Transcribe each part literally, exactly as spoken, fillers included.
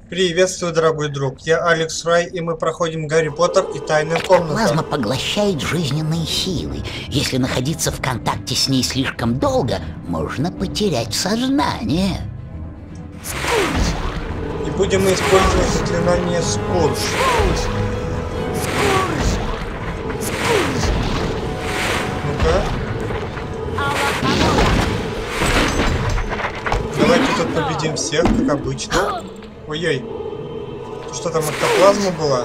Приветствую, дорогой друг. Я Алекс Рай, и мы проходим Гарри Поттер и Тайная комната. Плазма поглощает жизненные силы. Если находиться в контакте с ней слишком долго, можно потерять сознание. И будем мы использовать заклинание Скурж. Ну-ка. Давайте тут победим всех, как обычно. Ой-ой. Что там, эктоплазма была?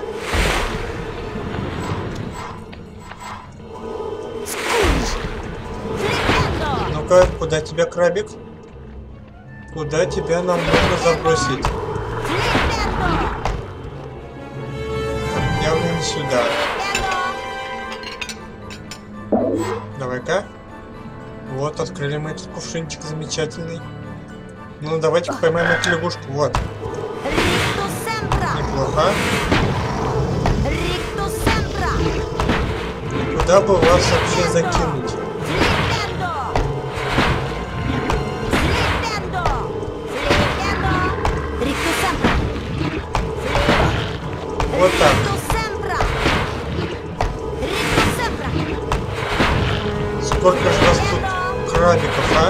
Ну-ка, куда тебя, крабик? Куда тебя нам нужно забросить? Явно не сюда. Давай-ка. Вот, открыли мы этот кувшинчик замечательный. Ну, давайте поймаем эту лягушку. Вот. Неплохо. Куда бы вас вообще закинуть? Вот так. Сколько же вас тут крабиков, а?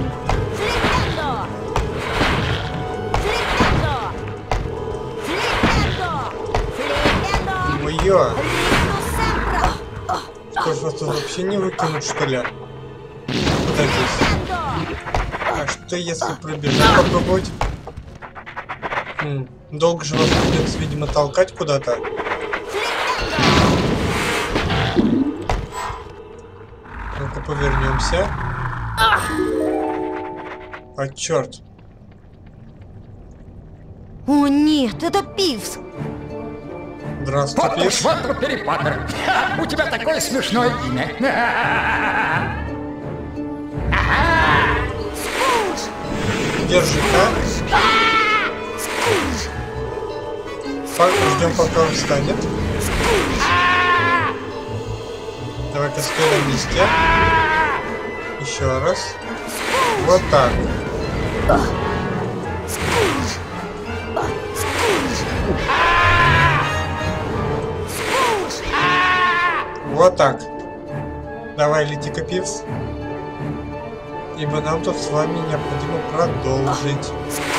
Ой-ё. Что ж, вас тут вообще не выкинуть, что ли? Куда здесь? А что если пробежать попробовать? Хм, долго же вас придется, видимо, толкать куда-то. Ну-ка, повернемся. А, черт. О нет, это Пивз. Здравствуй, Пивз. Поттер, Перепоттер. У тебя такое смешное имя. Держи-ка. Ждем, пока он встанет. Давай-ка стой на месте. Еще раз. Вот так. Вот так. Давай, лети-ка, Пивз. Ибо нам тут с вами необходимо продолжить.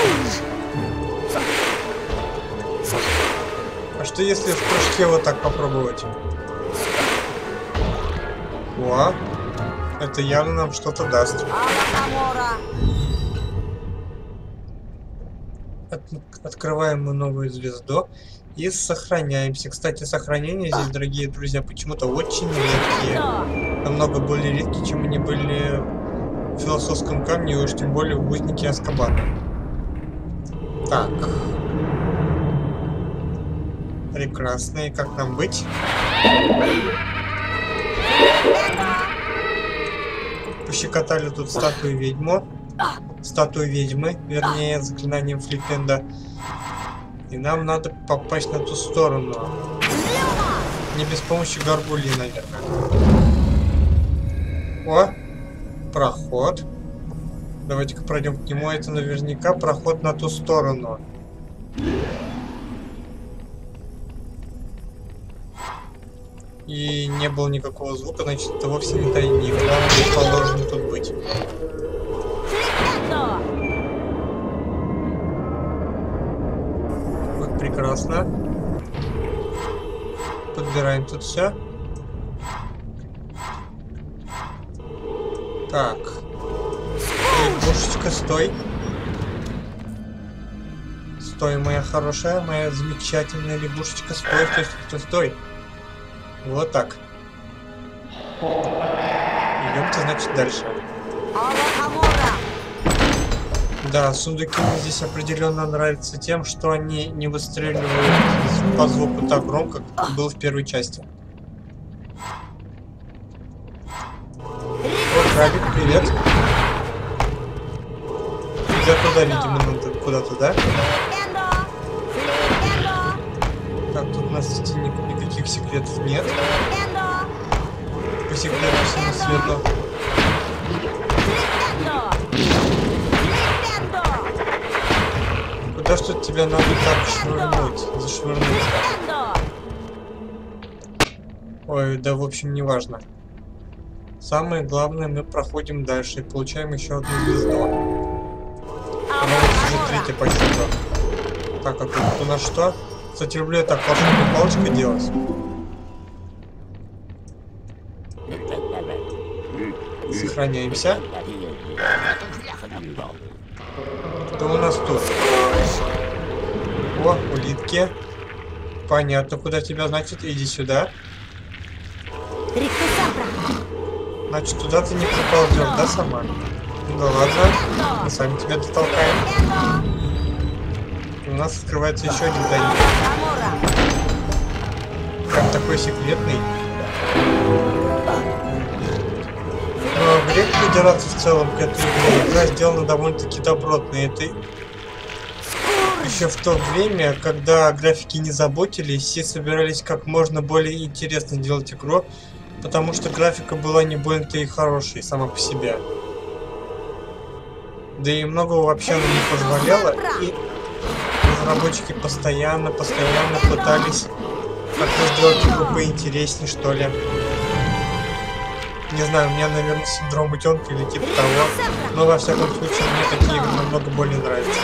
А что если в прыжке вот так попробовать? О, это явно нам что-то даст. От, открываем мы новую звезду и сохраняемся. Кстати, сохранения здесь, дорогие друзья, почему-то очень редкие. Намного более редкие, чем они были в Философском камне, и уж тем более в Узнике Азкабана. Так. Прекрасно, и как нам быть? Пощекотали тут статую ведьму. Статую ведьмы, вернее, заклинанием Флипенда. И нам надо попасть на ту сторону. Не без помощи горгульи, наверное. О! Проход. Давайте-ка пройдем к нему. Это наверняка проход на ту сторону. И не было никакого звука, значит, это вовсе не тайник. Нам положено тут быть. Вот, прекрасно. Подбираем тут все. Так. Лягушечка, стой. Стой, моя хорошая, моя замечательная лягушечка, стой, стой, стой, стой. Вот так. Идемте, значит, дальше. Да, сундуки мне здесь определенно нравятся тем, что они не выстреливают по звуку так громко, как было в первой части. О, крабик, привет. Тебя туда, видимо, надо куда-то, да? Так, тут у нас никаких секретов нет. По секрету всему свету. то, что тебя надо так швырнуть, зашвырнуть. Ой, да в общем не важно. Самое главное, мы проходим дальше и получаем еще одну звезду. Она уже третья по счету. Так, а тут у нас что? Кстати, люблю я так волшебную палочкой делать. Сохраняемся. Что у нас тут? О, улитки. Понятно, куда тебя, значит, иди сюда. Значит, туда ты не проползешь, да, сама? Ну да ладно, мы сами тебя дотолкаем. У нас открывается еще один тайник. Прям такой секретный. Но грех придираться в целом к этой игре. Игра сделана довольно-таки добротно. Это еще в то время, когда графики не заботились, все собирались как можно более интересно делать игру, потому что графика была не больно-то и хорошей сама по себе. Да и многого вообще она не позволяла, и разработчики постоянно, постоянно пытались как-то сделать игру поинтереснее, что ли. Не знаю, у меня, наверное, синдром утенка или типа того, но во всяком случае мне такие игры намного более нравятся.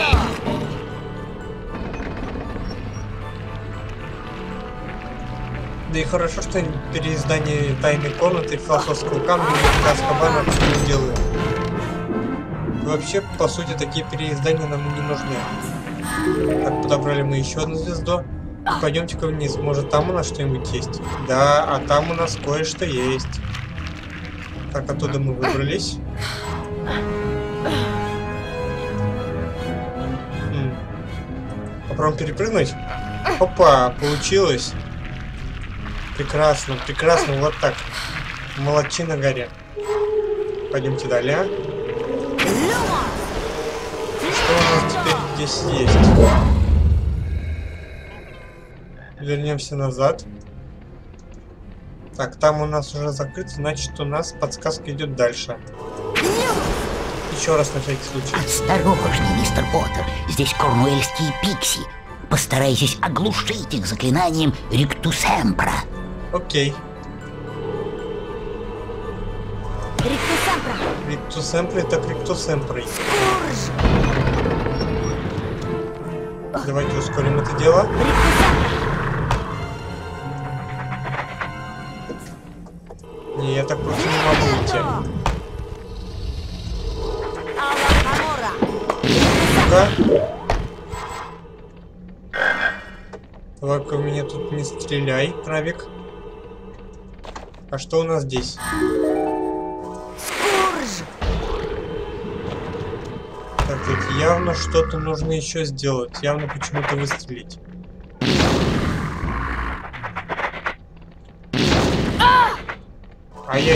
Да и хорошо, что переиздание «Тайной комнаты», «Философского камня» и «Азкабана» вообще не делают. Вообще, по сути, такие переиздания нам не нужны. Так, подобрали мы еще одну звезду. Пойдемте-ка вниз, может там у нас что-нибудь есть? Да, а там у нас кое-что есть. Так, оттуда мы выбрались. М. Попробуем перепрыгнуть? Опа, получилось. Прекрасно, прекрасно, вот так. Молодчина горе. Пойдемте далее. Что у нас теперь здесь есть? Вернемся назад. Так, там у нас уже закрыто, значит у нас подсказка идет дальше. Еще раз на всякий случай. Осторожней, мистер Поттер. Здесь корнуэльские пикси. Постарайтесь оглушить их заклинанием Риктусемпра. Окей. Риктусемпра это Риктусемпрой. Давайте ускорим это дело. Не, я так просто не могу идти. Ну-ка. Давай-ка в меня тут не стреляй, крабик. А что у нас здесь? Так, тут явно что-то нужно еще сделать. Явно почему-то выстрелить. Ай-яй.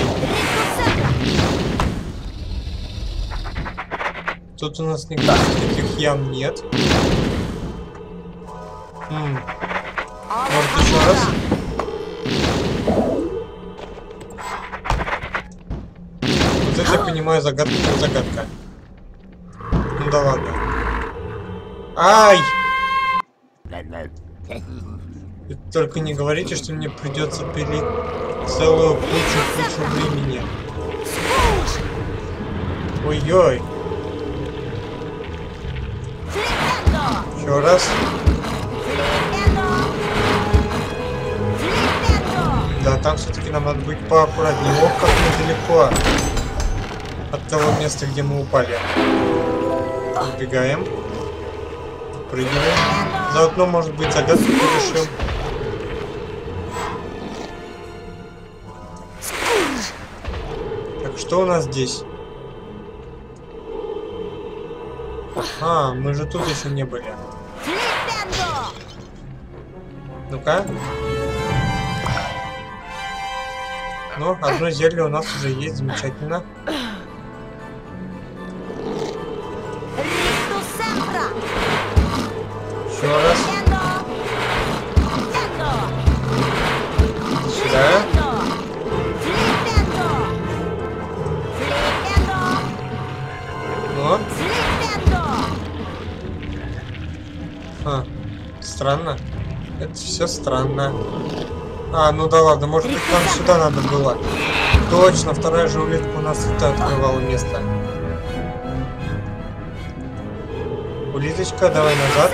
Тут у нас никаких таких ям нет. М. Может еще раз? Вот это я понимаю, загадка как загадка. Ну да ладно. Ай! И только не говорите, что мне придется пилить целую кучу-кучу времени. Ой-ой. Еще раз. Да, там все-таки нам надо быть поаккуратнее. Ох, как мы далеко от того места, где мы упали. Убегаем. Прыгиваем. Заодно, может быть, загадку решим. Так, что у нас здесь? А, мы же тут еще не были. Ну-ка. Ну, одно зелье у нас уже есть, замечательно. Еще раз. Сюда. Ну. А, странно. Это все странно. А, ну да ладно, может быть нам сюда надо было. Точно, вторая же улитка у нас это открывала место. Улиточка, давай назад.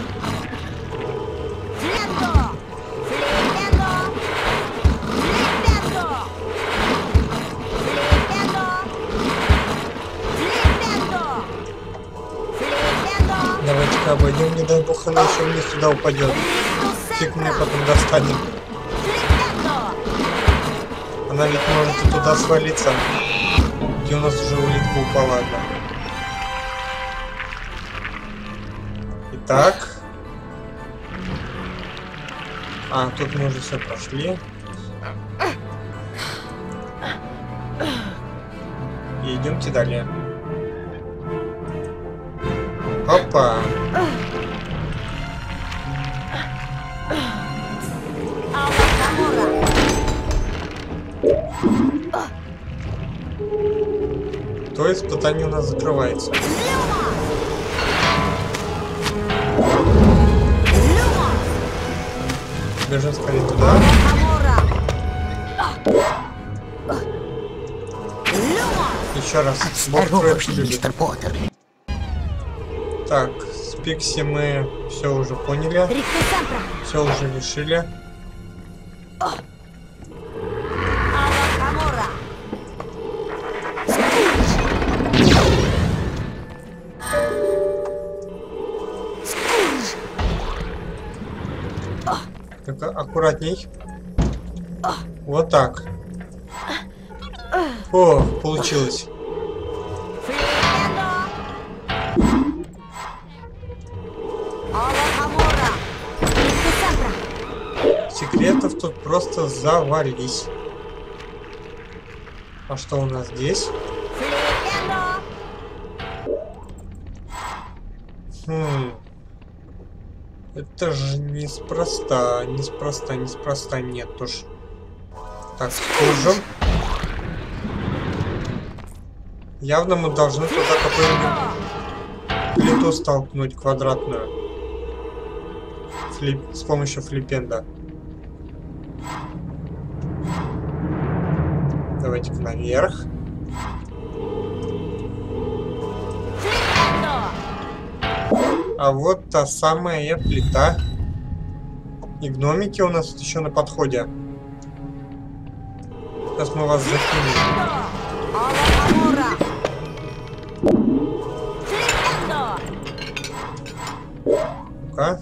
Давайте-ка обойдем, не дай бог она еще вниз сюда упадет. Фиг мне потом достанет. Она ведь может и туда свалиться, где у нас уже улитка упала одна. Итак. А, тут мы уже все прошли. И идемте далее. Опа! То испытание у нас закрывается. Бежим скорее туда. Еще раз. Осторожно, мистер Поттер. Так, с Пикси мы все уже поняли. Все уже решили. Так, аккуратней. Вот так. О, получилось. Секретов тут просто завались. А что у нас здесь? Хм. Это же неспроста, неспроста, неспроста, нет уж. Так, служим. Явно мы должны туда какую-нибудь плиту столкнуть квадратную. Флип, с помощью флипенда. Давайте-ка наверх. А вот та самая плита. И гномики у нас тут еще на подходе. Сейчас мы вас закинем. Ну-ка.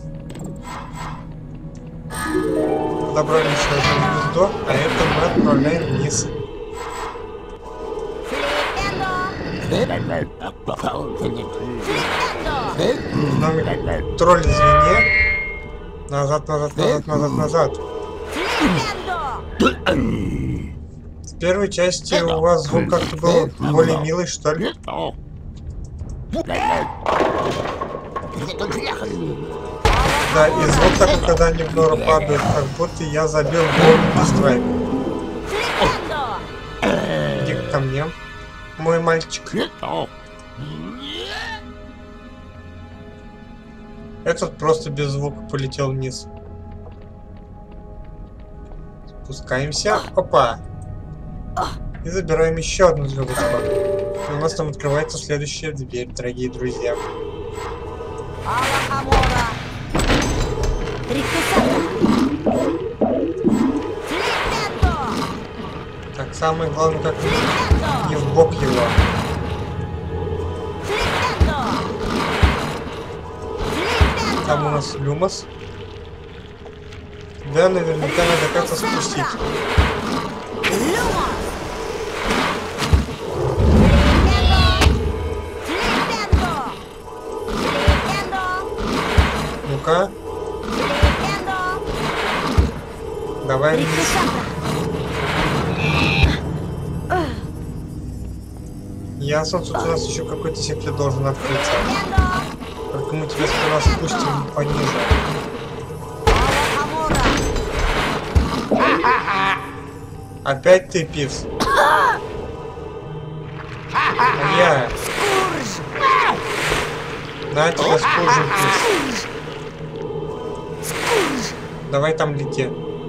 Подобрали еще одно гнездо, а это мы отправляем вниз. Гномик, тролль, извини. Назад, назад, назад, назад, назад. В первой части у вас звук как-то был более милый, что ли? Да, и звук такой, когда они в нору падают, как будто я забил голый страйк. Иди ко мне, мой мальчик. Этот просто без звука полетел вниз. Спускаемся. Опа. И забираем еще одну звездочку. И у нас там открывается следующая дверь, дорогие друзья. Так, самое главное, как не в бок его. Там у нас люмос. Да, наверняка надо как-то спустить. Ну-ка. Давай вниз. Ясно, тут у нас еще какой-то секрет должен открыться. Только мы тебя сперва спустим пониже. Опять ты, Пивс? А я. На тебя, Скуржем, Пивс. Давай там лети.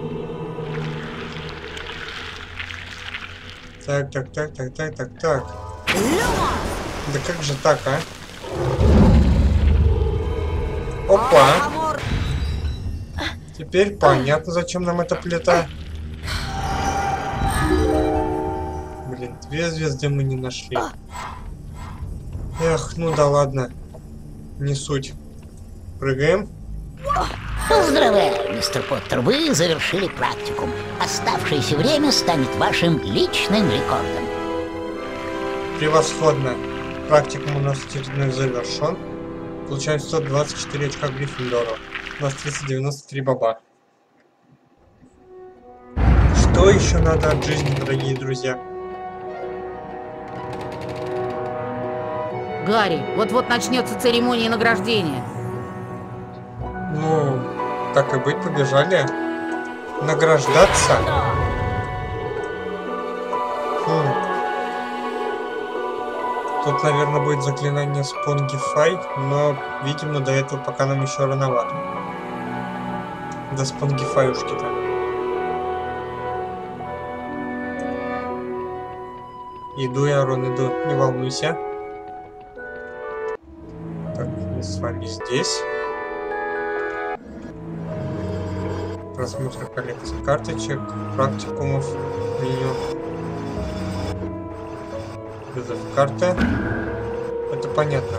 Так, так, так, так, так, так, так. Да как же так, а? Опа! Теперь понятно, зачем нам эта плита. Блин, две звезды мы не нашли. Эх, ну да ладно. Не суть. Прыгаем. Поздравляю, мистер Поттер, вы завершили практикум. Оставшееся время станет вашим личным рекордом. Превосходно. Практикум у нас очередной завершен. Получаем сто двадцать четыре очка Гриффиндору. У нас триста девяносто три баба. Что еще надо от жизни, дорогие друзья? Гарри, вот-вот начнется церемония награждения. Ну, так и быть, побежали. Награждаться? Хм. Тут, наверное, будет заклинание Спонгифай, но, видимо, до этого пока нам еще рановато. До Спонгифаюшки-то. Иду я, Рон, иду, не волнуйся. Так, мы с вами здесь. Просмотр коллекции карточек, практикумов, меню. Вызов карты. Это понятно.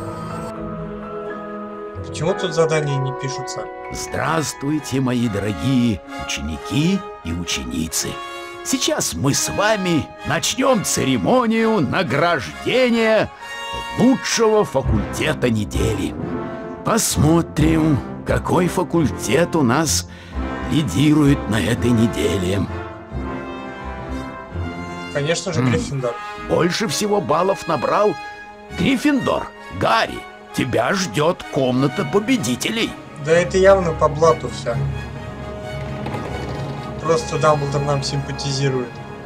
Почему тут задания не пишутся? Здравствуйте, мои дорогие ученики и ученицы. Сейчас мы с вами начнем церемонию награждения лучшего факультета недели. Посмотрим, какой факультет у нас лидирует на этой неделе. Конечно же, Гриффиндор. Больше всего баллов набрал Гриффиндор. Гарри, тебя ждет комната победителей. Да это явно по блату все. Просто Дамблдор нам симпатизирует.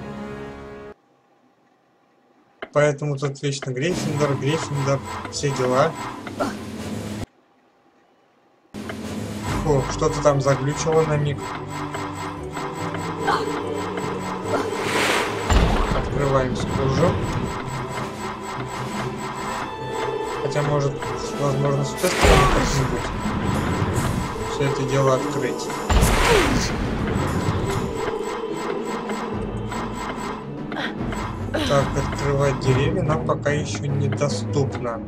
Поэтому тут вечно Гриффиндор, Гриффиндор, все дела. Фу, что-то там заглючило на миг. Открываем стужу. Хотя, может, возможно, с той стороны как-нибудь все это дело открыть. Так, открывать деревья нам пока еще недоступно.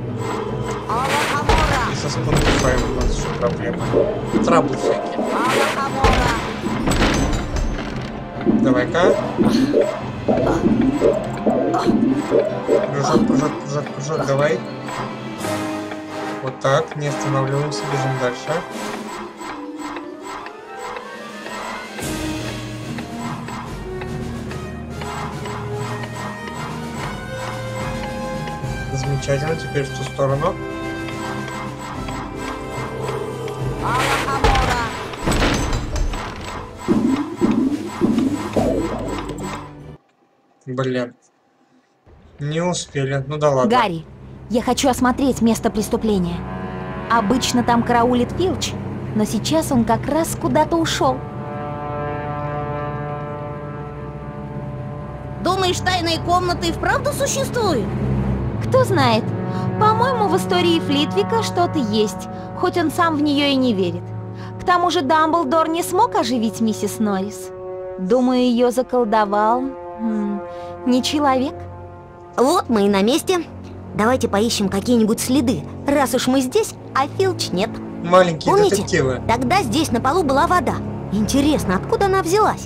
И со Спонгифаем у нас еще проблемы. Траблы всякие. Давай-ка. Прыжок, прыжок, прыжок, прыжок, давай. Вот так, не останавливаемся, бежим дальше. Замечательно, теперь в ту сторону. Блин. Не успели. Ну да ладно. Гарри, я хочу осмотреть место преступления. Обычно там караулит Филч, но сейчас он как раз куда-то ушел. Думаешь, тайные комнаты и вправду существуют? Кто знает, по-моему, в истории Флитвика что-то есть, хоть он сам в нее и не верит. К тому же Дамблдор не смог оживить миссис Норрис. Думаю, ее заколдовал... М- не человек. Вот мы и на месте. Давайте поищем какие-нибудь следы, раз уж мы здесь, а Филч нет. Маленькие Помните, детективы. тогда здесь на полу была вода. Интересно, откуда она взялась?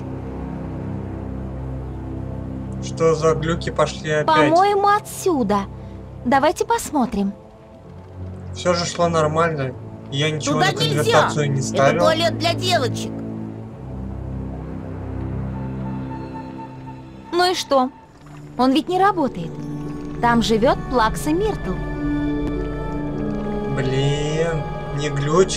Что за глюки пошли опять? По-моему, отсюда. Давайте посмотрим. Все же шло нормально. Я ничего Туда на нельзя. конвертацию не Это ставил. туалет для девочек. Ну и что? Он ведь не работает. Там живет Плакса Миртл. Блин, не глюч.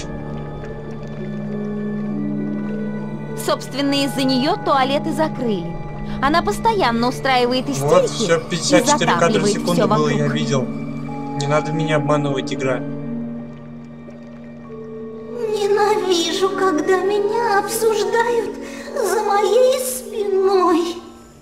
Собственно, из-за нее туалеты закрыли. Она постоянно устраивает истерики Вот, все, и пятьдесят четыре кадра в затапливает секунду все было, вокруг. я видел. Не надо меня обманывать, игра. Ненавижу Ненавижу, когда меня обсуждают за моей спиной.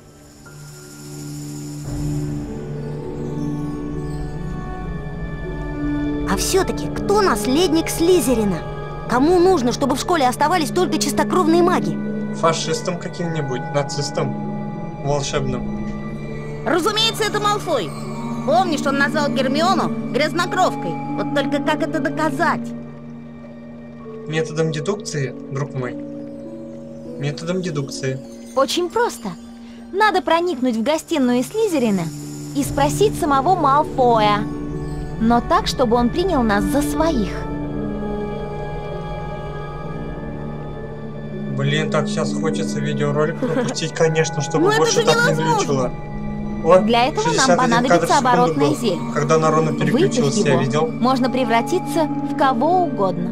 А все-таки кто наследник Слизерина? Кому нужно, чтобы в школе оставались только чистокровные маги? Фашистом каким-нибудь, нацистом волшебным. Разумеется, это Малфой. Помнишь, он назвал Гермиону грязнокровкой? Вот только как это доказать? Методом дедукции, друг мой. Методом дедукции. Очень просто. Надо проникнуть в гостиную Слизерина и спросить самого Малфоя. Но так, чтобы он принял нас за своих. Блин, так сейчас хочется видеоролик пропустить, конечно, чтобы Ну, больше это же так не невозможно. глючило. О, Для этого шестьдесят нам один кадр понадобится в секунду оборотное был. зелье. Когда на Рону переключился, Выпив я его, видел. можно превратиться в кого угодно.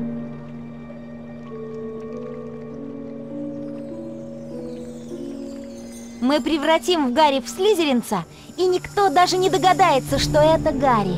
Мы превратим в Гарри в слизеринца, и никто даже не догадается, что это Гарри.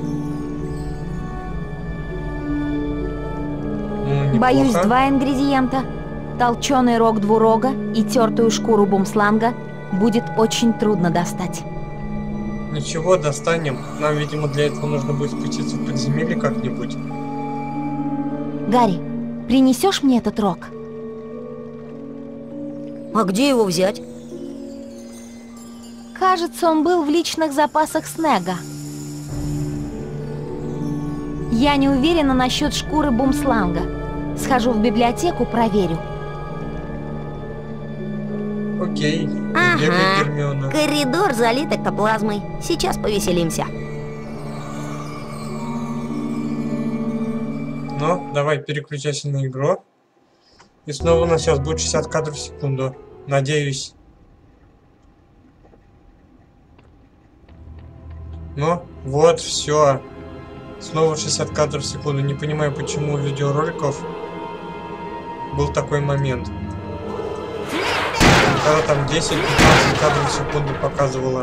Ну, неплохо. Боюсь, два ингредиента – толченый рог двурога и тертую шкуру бумсланга – будет очень трудно достать. Ничего, достанем. Нам, видимо, для этого нужно будет спуститься в подземелье как-нибудь. Гарри, принесешь мне этот рог? А где его взять? Кажется, он был в личных запасах Снега. Я не уверена насчет шкуры бумсланга. Схожу в библиотеку, проверю. Окей. Ага. Где вы, Гермиона? Коридор залит эктоплазмой. Сейчас повеселимся. Ну, давай, переключайся на игру. И снова у нас сейчас будет шестьдесят кадров в секунду. Надеюсь. Ну, вот, все. Снова шестьдесят кадров в секунду. Не понимаю, почему у видеороликов был такой момент. Когда там десять-пятнадцать кадров в секунду показывало.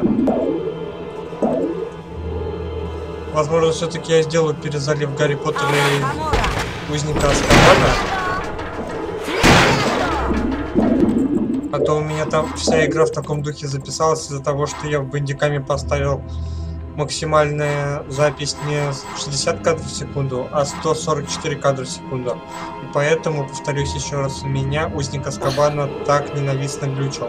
Возможно, все-таки я сделаю перезалив Гарри Поттера и Узника Азкабана. А то у меня там вся игра в таком духе записалась из-за того, что я в бандикаме поставил максимальная запись не шестьдесят кадров в секунду, а сто сорок четыре кадра в секунду. И поэтому, повторюсь еще раз, у меня Узник Азкабана так ненавистно глючил.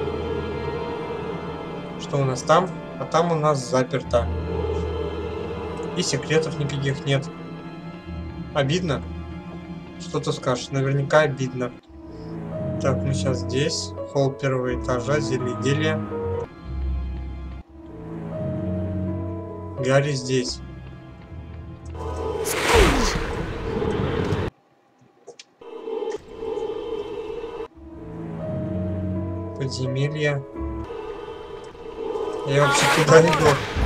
Что у нас там? А там у нас заперто. И секретов никаких нет. Обидно? Что ты скажешь? Наверняка обидно. Так, мы сейчас здесь. Холл первого этажа, земледелие. Гарри здесь. Подземелье. Я вообще туда иду.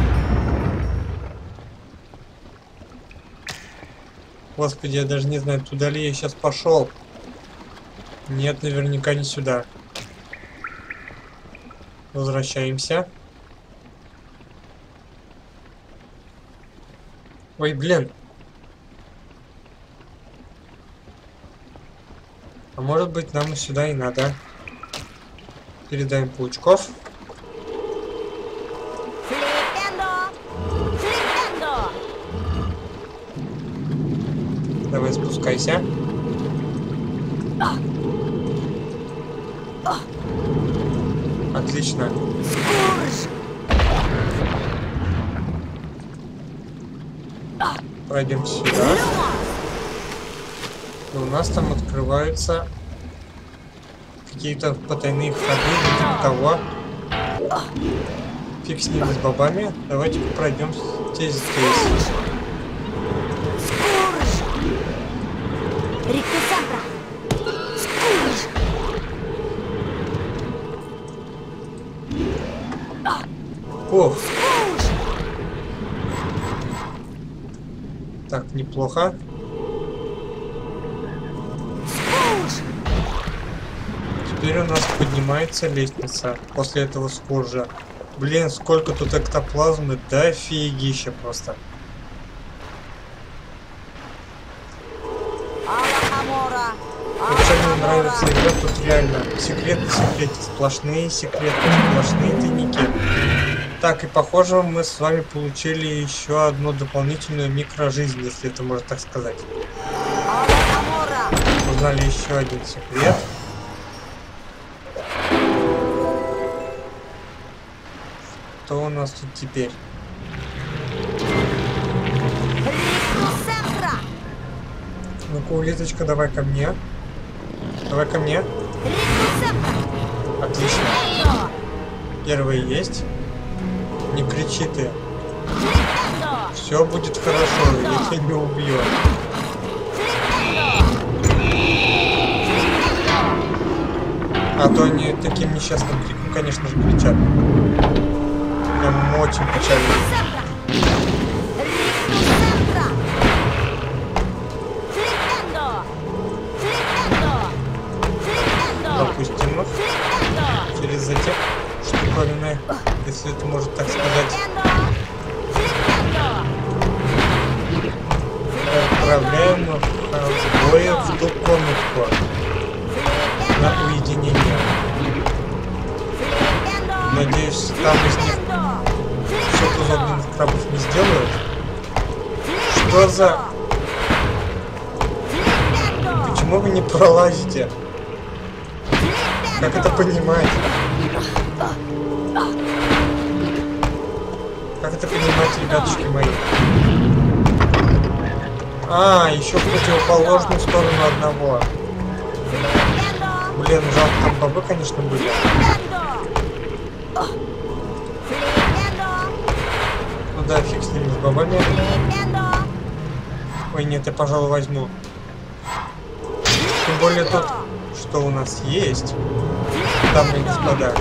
Господи, я даже не знаю, туда ли я сейчас пошел. Нет, наверняка не сюда. Возвращаемся. Ой, блин. А может быть, нам и сюда и надо. Передаем паучков. Давай, спускайся. Отлично. Пройдем сюда. И у нас там открываются какие-то потайные ходы, типа того. Фиг с ними, с бобами. Давайте пройдем здесь, здесь. Ох. Так, неплохо. Теперь у нас поднимается лестница после этого скоржа. Блин, сколько тут эктоплазмы, да офигища просто. Алахамора. нравится игра, тут реально секреты, секреты, сплошные секреты, сплошные тайники. Так, и похоже, мы с вами получили еще одну дополнительную микрожизнь, если это можно так сказать. Узнали еще один секрет. Что у нас тут теперь? Ну-ка, улиточка, давай ко мне. Давай ко мне. Отлично. Первый есть. Не кричи ты. Все будет хорошо, я тебя не убью. А то они таким несчастным криком, конечно же, кричат. Прям очень печально. Допустим их через эти штуковины, если это можно так сказать. Отправляем их в бой в ту комнатку на уединение. Надеюсь, там из них что-то за огненных крабов не сделают. Что за... Почему вы не пролазите? Как это понимать? Как это понимать, ребятушки мои? А, еще в противоположную сторону одного. Блин, жалко, там бобы, конечно, были. Ну да, фиг с ними, с бобами. Ой, нет, я, пожалуй, возьму. Тем более тут, что у нас есть, дамы и господа.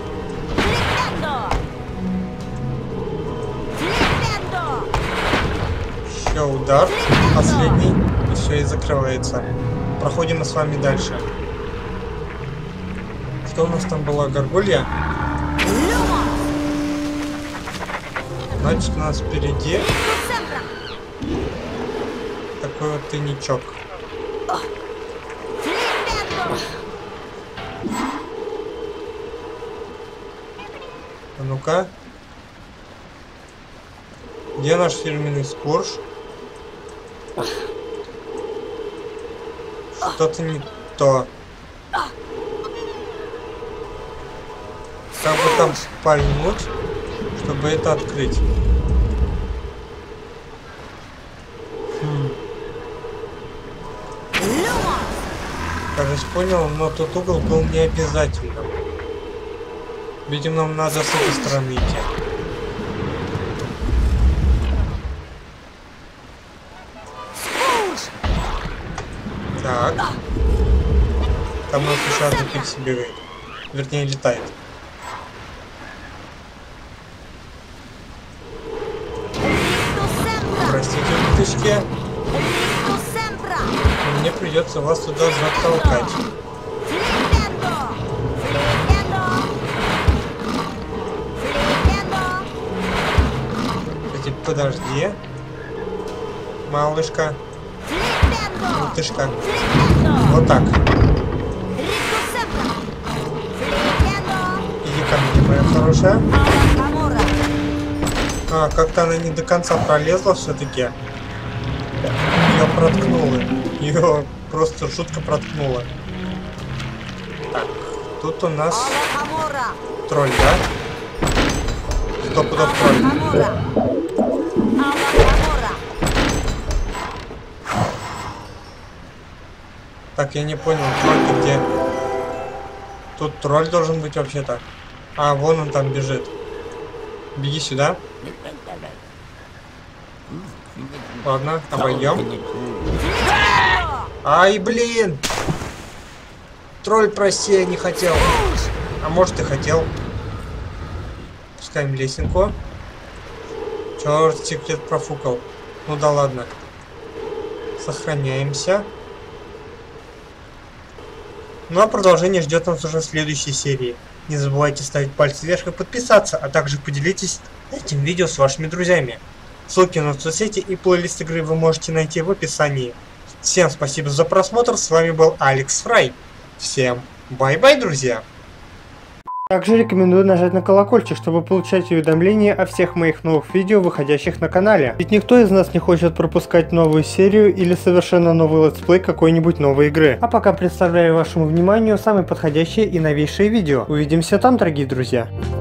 Еще удар, последний, и все, и закрывается. Проходим мы с вами дальше. Что у нас там была? Горгулья? Значит, у нас впереди такой вот тайничок. А ну-ка. Где наш фирменный скорж? Что-то не то. Как бы там пальнуть, чтобы это открыть? Хм. Кажется, понял, но тот угол был не обязательным. Видимо, нам надо с этой стороны идти. Так. Там у нас еще одна пикси бегает. Вернее, летает. Простите, уточки. Но мне придется вас туда затолкать. Кстати, подожди. Малышка. Утышка. Вот так. Иди ко мне, моя хорошая. А, как-то она не до конца пролезла все-таки. Ее проткнуло. Ее просто жутко проткнуло. Так, тут у нас тролль, да? Стоп, стоп, тролль. Так, я не понял, тролль где? Тут тролль должен быть вообще-то. А, вон он там бежит. Беги сюда. Ладно, обойдем. Ай, блин! Тролль, прости, я не хотел. А может и хотел. Пускаем лесенку. Черт, секрет профукал. Ну да ладно. Сохраняемся. Ну а продолжение ждет нас уже в следующей серии. Не забывайте ставить пальцы вверх и подписаться, а также поделитесь этим видео с вашими друзьями. Ссылки на соцсети и плейлист игры вы можете найти в описании. Всем спасибо за просмотр, с вами был Алекс Фрай. Всем бай-бай, друзья! Также рекомендую нажать на колокольчик, чтобы получать уведомления о всех моих новых видео, выходящих на канале. Ведь никто из нас не хочет пропускать новую серию или совершенно новый летсплей какой-нибудь новой игры. А пока представляю вашему вниманию самые подходящие и новейшие видео. Увидимся там, дорогие друзья!